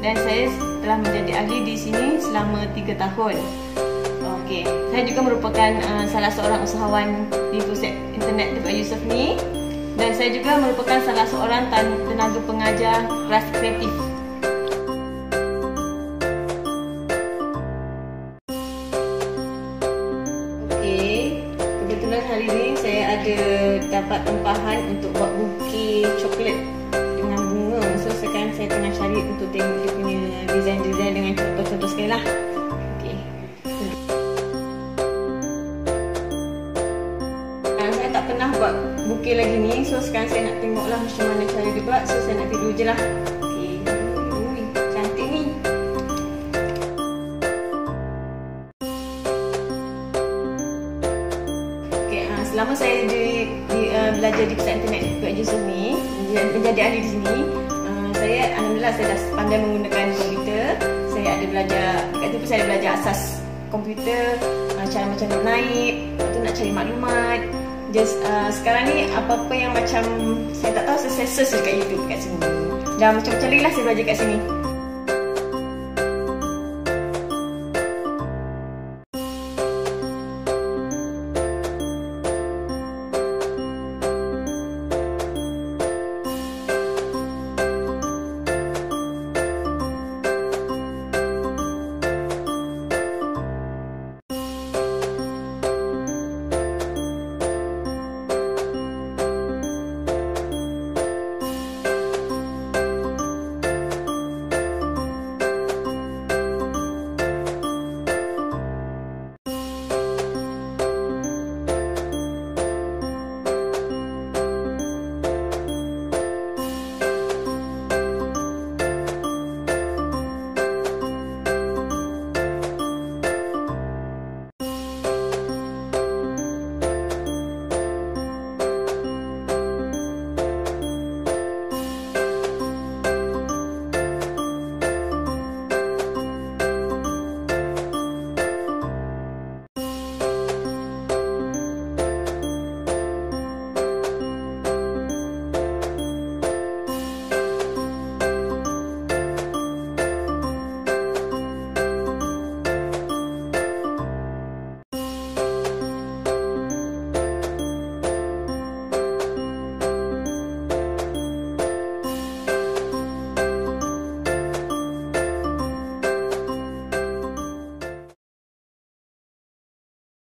dan saya telah menjadi ahli di sini selama 3 tahun. Okey, saya juga merupakan salah seorang usahawan di pusat internet Datuk Yusof ni, dan saya juga merupakan salah seorang tenaga pengajar kelas kreatif. Okey, kebetulan hari ini saya ada dapat tempahan untuk buat bukit coklat dengan bunga. So sekarang saya tengah cari untuk tengok dia punya design-design dengan contoh-contoh sekali lah. Okey. Saya tak pernah buat bukit lagi ni, so sekarang saya nak tengoklah macam mana cara dia buat. So saya nak tidur je lah. Okey. Ui, cantik ni. Okey, selama saya belajar di pusat internet Datuk Yusof ni, menjadi ahli di sini, saya alhamdulillah saya dah pandai menggunakan komputer. Saya ada belajar dekat tu, saya ada belajar asas komputer, cara macam nak naik, lepas tu nak cari maklumat. Sekarang ni apa-apa yang macam saya tak tahu, saya search dekat YouTube kat sini. Dan macam-macam lagi lah saya belajar kat sini.